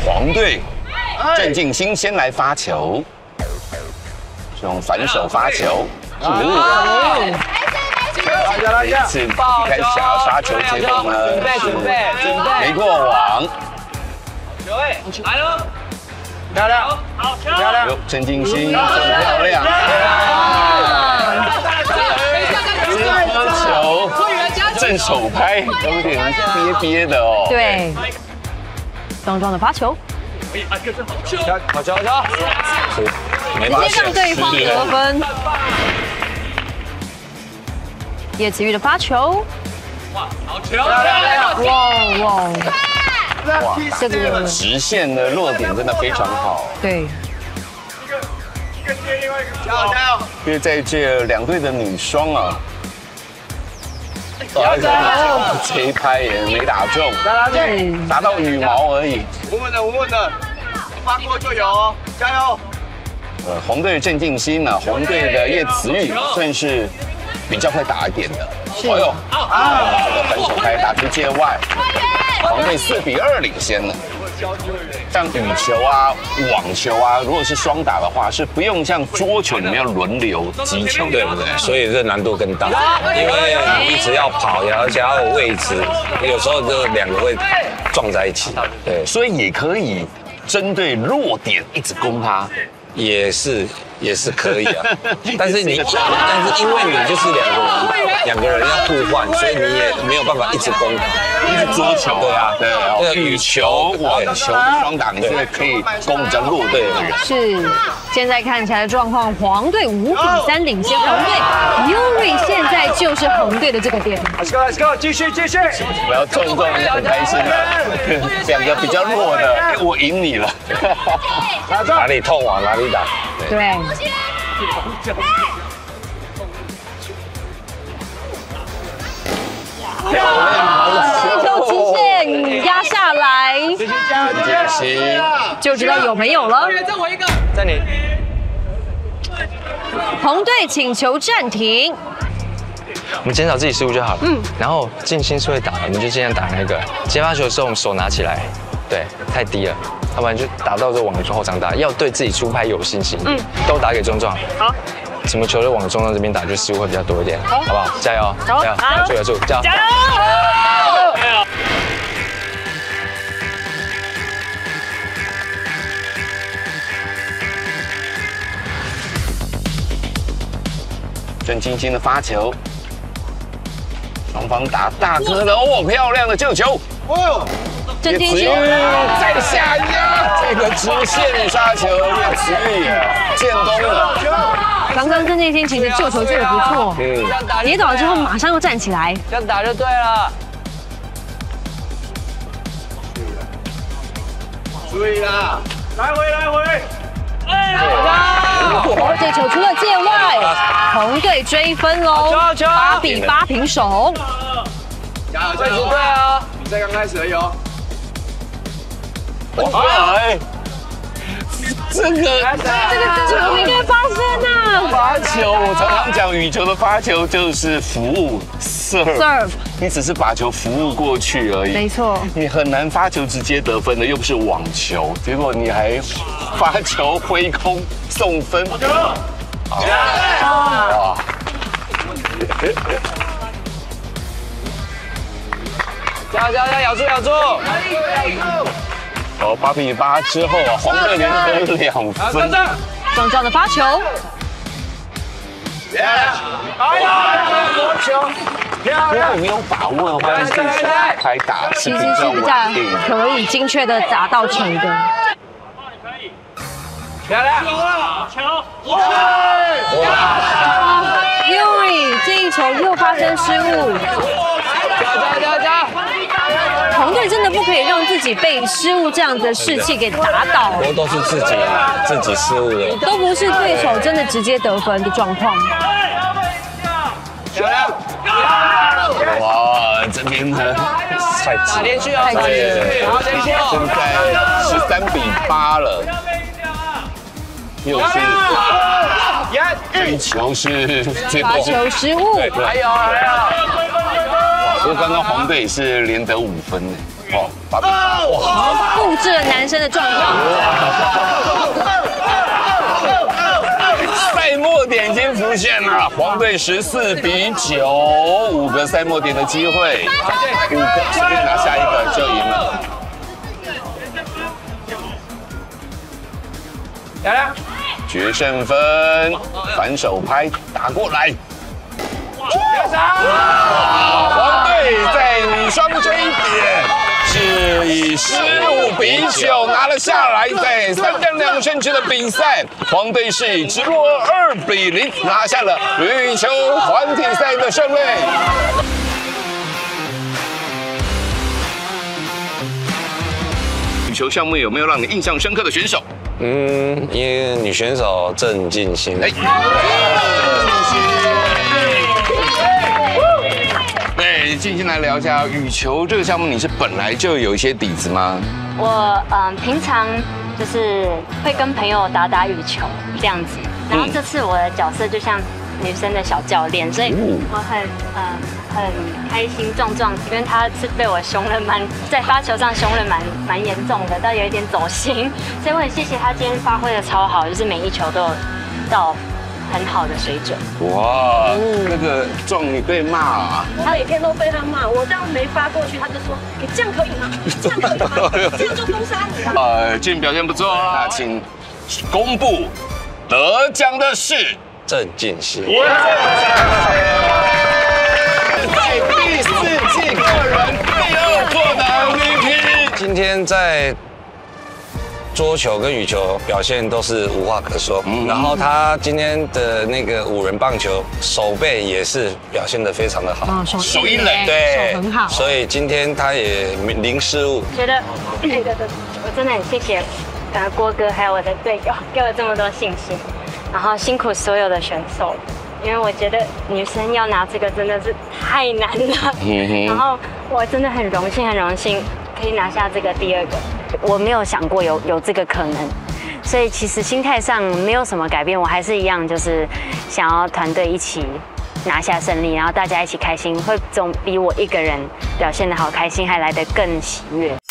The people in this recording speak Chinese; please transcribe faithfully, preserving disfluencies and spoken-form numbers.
黄队郑敬兴先来发球，用反手发球。哦，这一次一开始想要杀球，结果呢是没过网。 球位来了， 漂亮， 好球， 漂亮！ 郑敬兴很漂亮。这颗球正手拍有点憋憋的哦。 对，壮壮的发球， 好球，好球！ 没直接让对方得分。叶子玉的发球， 哇，好球， 哇哇！ 哇，这个直线的落点真的非常好。 对， 加油加油！ 因为在这两队的女双啊，这一拍也没打中，打到羽毛而已。 稳稳的，稳稳的，发过就有哦，加油！ 呃，红队郑敬兴呢，红队的叶慈玉算是比较会打一点的。哎呦，啊，这个反手拍打出界外，黄队四比二领先了。像羽球啊、网球啊，如果是双打的话，是不用像桌球你们要轮流击球，对不对？ 所以这难度更大，因为你一直要跑，而且要有位置，有时候就两个会撞在一起。对， 所以也可以针对弱点一直攻它。 也是也是可以啊，但是你但是因为你就是两个人，两个人要互换，所以你也没有办法一直攻它， 一直桌球， 对啊， 对哦，羽球、网球双打，你是可以攻比较弱队的人。 是。现在看起来的状况，黄队五比三领先红队 ，Yuri 现在就是红队的这个点。 Let's go, Let's go， 继续继续！ 我要壮壮很开心的，两个比较弱的，哎，我赢你了。 哪里痛往哪里打。 对。 漂亮， 这球极限压下来， 继续加油，继续！ 就知道有没有了。 再我一个， 在你。 红队请求暂停。 我们减少自己失误就好了。嗯，然后静心是会打的，我们就尽量打那个接发球的时候，我们手拿起来，对，太低了，要不然就打到这网球后场打，要对自己出拍有信心。嗯，都打给壮壮。好，什么球都往壮壮这边打，就失误会比较多一点，好不好？加油，加油，咬住，咬住，加油！加油！ 郑敬兴的发球。 双方打大颗的哦，漂亮的救球！哦， 郑敬兴在下压，这个直线杀球，叶慈玉建功了。 刚刚郑敬兴其实救球救得不错，嗯，跌倒之后马上又站起来， 这样打就对了。注意啦，来回来回。 这球出了界外，红队追分喽，八比八平手。 加油，加油！对啊，比赛刚开始而已哦。 哎，这个这个这个不应该发生啊！ 发球，我常常讲羽球的发球就是服务 serve， 你只是把球服务过去而已。 没错， 你很难发球直接得分的，又不是网球，结果你还发球挥空送分。哇！ 加油加油，咬住咬住！ 哦，八比八之后啊，黄队连得两分。 壮壮的发球。 哎呀，国球！漂如果没有把握的话，是拍打其实是比较可以精确的打到球的。 漂亮！ 球！ 哇 ！Yuri 这一球又发生失误。 加加加加！ 红队真的不可以让自己被失误这样子的士气给打倒。 不过都是自己自己失误的， 都不是对手真的直接得分的状况。 漂亮！ 哇，这边呢太急， 连续啊！ 太急了， 好，连续！ 现在十三比八了，又是这一球是最后罚球失误。 还有还有！ 不过刚刚黄队是连得五分呢。 哦，八比八，哇， 复制了男生的状况。 赛末点已经浮现了，黄队十四比九，五个赛末点的机会，五个随便拿下一个就赢了。 漂亮， 决胜分，反手拍打过来。黄队在女双这一点是以十五比九拿了下来，在三战两胜制的比赛，黄队是以直落二比零拿下了羽球团体赛的胜利。羽球项目有没有让你印象深刻的选手？ 嗯，因为女选手郑敬欣， 哎，对，静心来聊一下羽球这个项目，你是本来就有一些底子吗？ 我嗯，平常就是会跟朋友打打羽球这样子，然后这次我的角色就像女生的小教练，所以我很呃很开心壮壮，因为他是被我凶了蛮在发球上凶了蛮蛮严重的，到有一点走心，所以我很谢谢他今天发挥的超好，就是每一球都有到很好的水准。 哇，那个壮你被骂啊？ 他每天都被他骂，我这样没发过去，他就说你这样可以吗？这样可以吗？这样就封杀你了。 呃，俊表现不错，那请公布得奖的是郑敬欣。 在第四季个人第二座的 M V P。 今天在桌球跟羽球表现都是无话可说，然后他今天的那个五人棒球手背也是表现得非常的好， 哦，手手一垒， 对， 手很好， 所以今天他也零失误。 觉得我真的很谢谢呃郭哥还有我的队友给我这么多信心，然后辛苦所有的选手，因为我觉得女生要拿这个真的是太难了，然后我真的很荣幸很荣幸可以拿下这个第二个。我没有想过有有这个可能，所以其实心态上没有什么改变，我还是一样，就是想要团队一起拿下胜利，然后大家一起开心，会总比我一个人表现得好开心还来得更喜悦。